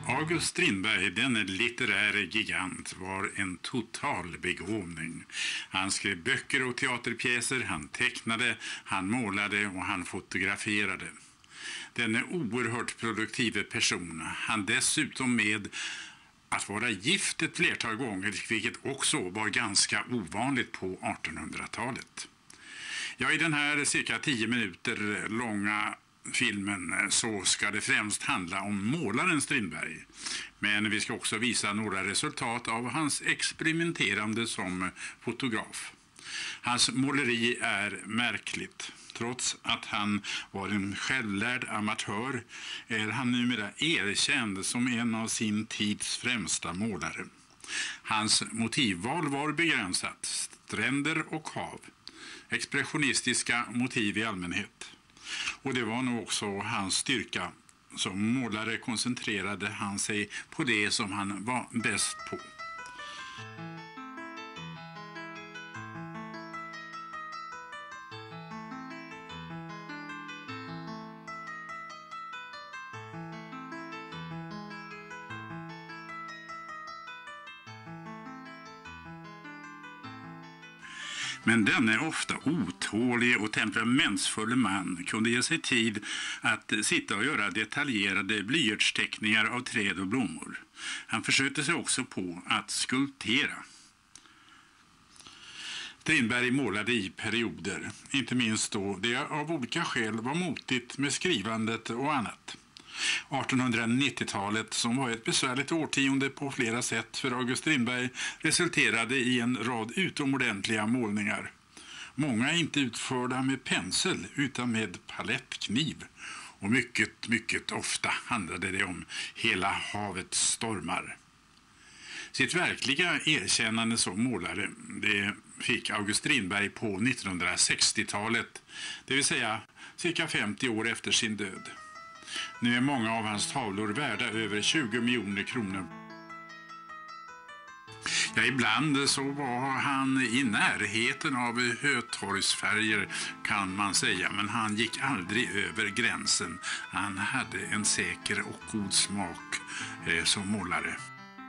August Strindberg, den litteräre gigant, var en total begåvning. Han skrev böcker och teaterpjäser, han tecknade, han målade och han fotograferade. Den är oerhört produktiv person. Han dessutom med att vara gift ett flertal gånger, vilket också var ganska ovanligt på 1800-talet. Ja, i den här cirka 10 minuter långa filmen så ska det främst handla om målaren Strindberg. Men vi ska också visa några resultat av hans experimenterande som fotograf. Hans måleri är märkligt. Trots att han var en självlärd amatör är han numera erkänd som en av sin tids främsta målare. Hans motivval var begränsat, stränder och hav. Expressionistiska motiv i allmänhet. Och det var nog också hans styrka. Som målare koncentrerade han sig på det som han var bäst på. Men denne ofta otålig och temperamentsfull man kunde ge sig tid att sitta och göra detaljerade blyertsteckningar av träd och blommor. Han försökte sig också på att skulptera. Strindberg målade i perioder, inte minst då det av olika skäl var motigt med skrivandet och annat. 1890-talet, som var ett besvärligt årtionde på flera sätt för August Strindberg, resulterade i en rad utomordentliga målningar. Många inte utförda med pensel utan med palettkniv. Och mycket ofta handlade det om hela havets stormar. Sitt verkliga erkännande som målare, det fick August Strindberg på 1960-talet, det vill säga cirka 50 år efter sin död. Nu är många av hans tavlor värda över 20 miljoner kronor. Ja, ibland så var han i närheten av Hötorgsfärger kan man säga, men han gick aldrig över gränsen. Han hade en säker och god smak som målare.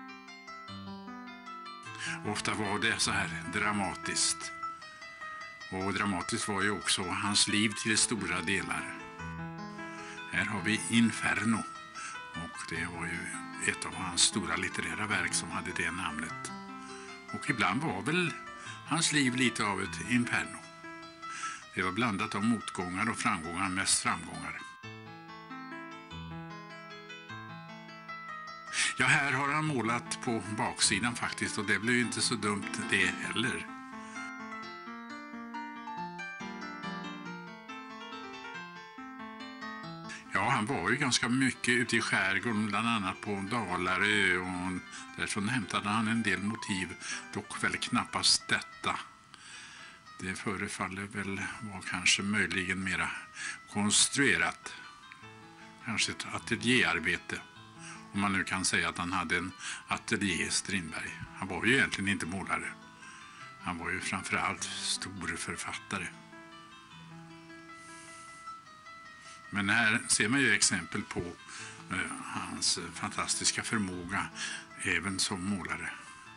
Ofta var det så här dramatiskt. Och dramatiskt var ju också hans liv till stora delar. Här har vi Inferno, och det var ju ett av hans stora litterära verk som hade det namnet. Och ibland var väl hans liv lite av ett inferno. Det var blandat av motgångar och framgångar, mest framgångar. Ja, här har han målat på baksidan faktiskt, och det blev ju inte så dumt det heller. Ja, han var ju ganska mycket ute i skärgården, bland annat på Dalarö, och därifrån hämtade han en del motiv, dock väl knappast detta. Det förefaller väl vara kanske möjligen mera konstruerat. Kanske ett ateljéarbete, om man nu kan säga att han hade en ateljé, Strindberg. Han var ju egentligen inte målare. Han var ju framförallt stor författare. Men här ser man ju exempel på hans fantastiska förmåga även som målare.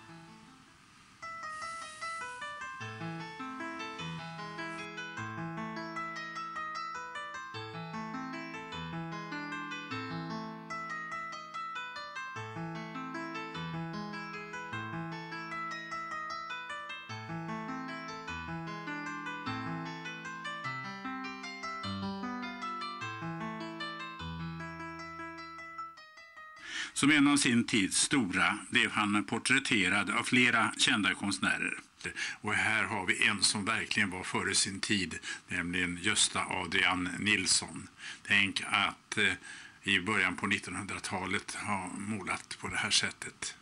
Som en av sin tids stora blev han porträtterad av flera kända konstnärer. Och här har vi en som verkligen var före sin tid, nämligen Gösta Adrian Nilsson. Tänk att i början på 1900-talet ha målat på det här sättet.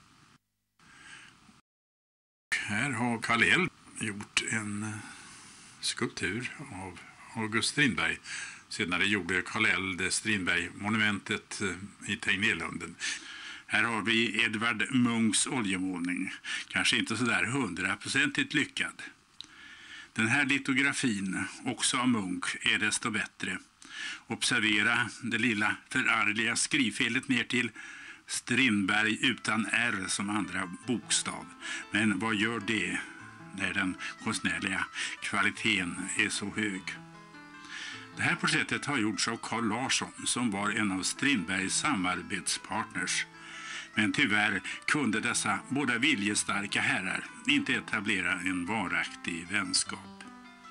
Här har Carl gjort en skulptur av August Strindberg. Senare gjorde Carl det Strindberg-monumentet i Tegnérlunden. Här har vi Edvard Munchs oljemålning. Kanske inte så där 100% lyckad. Den här litografin, också av Munch, är desto bättre. Observera det lilla förargliga skrivfelet ner till Strindberg utan R som andra bokstav. Men vad gör det när den konstnärliga kvaliteten är så hög? Det här porträttet har gjorts av Carl Larsson som var en av Strindbergs samarbetspartners. Men tyvärr kunde dessa båda viljestarka herrar inte etablera en varaktig vänskap.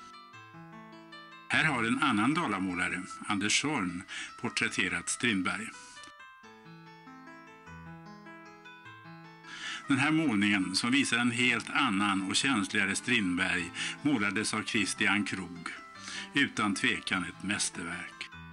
Här har en annan dalamålare, Anders Zorn, porträtterat Strindberg. Den här målningen, som visar en helt annan och känsligare Strindberg, målades av Christian Krog. Utan tvekan ett mästerverk.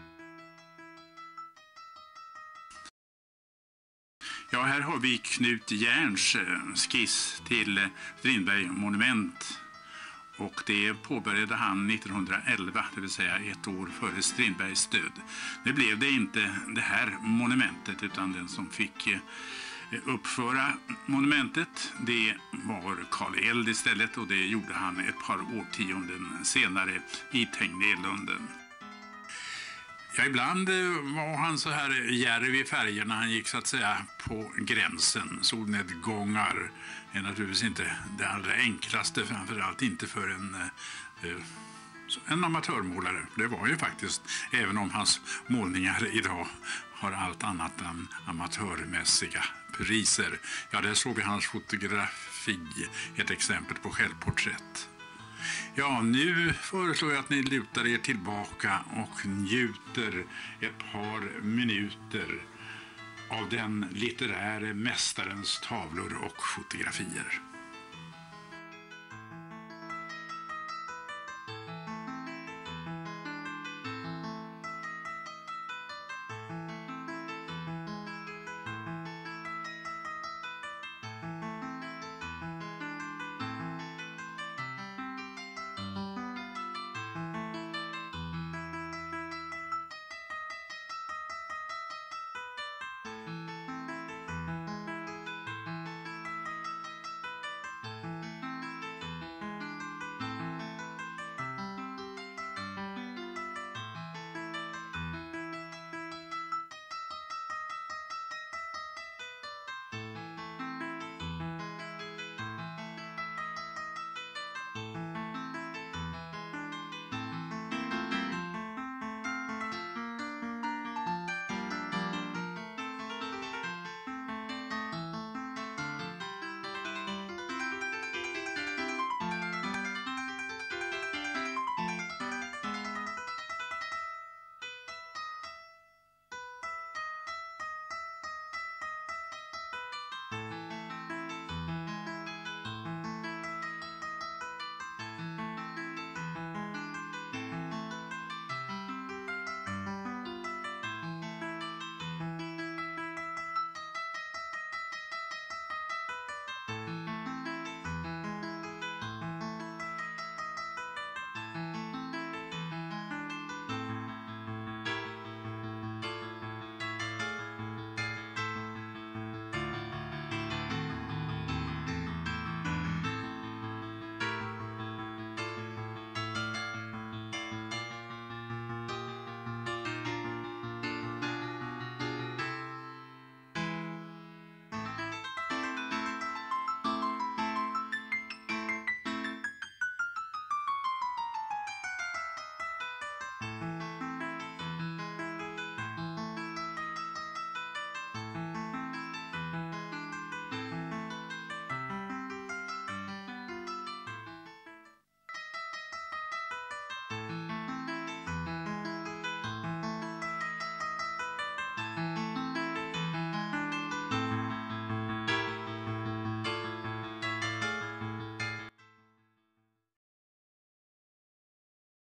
Ja, här har vi Knut Järns skiss till Strindberg monument. Och det påbörjade han 1911, det vill säga ett år före Strindbergs död. Det blev det inte det här monumentet, utan den som fick uppföra monumentet, det var Karl Eld istället, och det gjorde han ett par årtionden senare i Tegnérlunden. Ja, ibland var han så här djärv i färgerna. Han gick så att säga på gränsen. Solnedgångar är naturligtvis inte det allra enklaste, framförallt inte för en amatörmålare. Det var ju faktiskt, även om hans målningar idag har allt annat än amatörmässiga priser. Ja, där såg vi hans fotografi, ett exempel på självporträtt. Ja, nu föreslår jag att ni lutar er tillbaka och njuter ett par minuter av den litteräre mästarens tavlor och fotografier.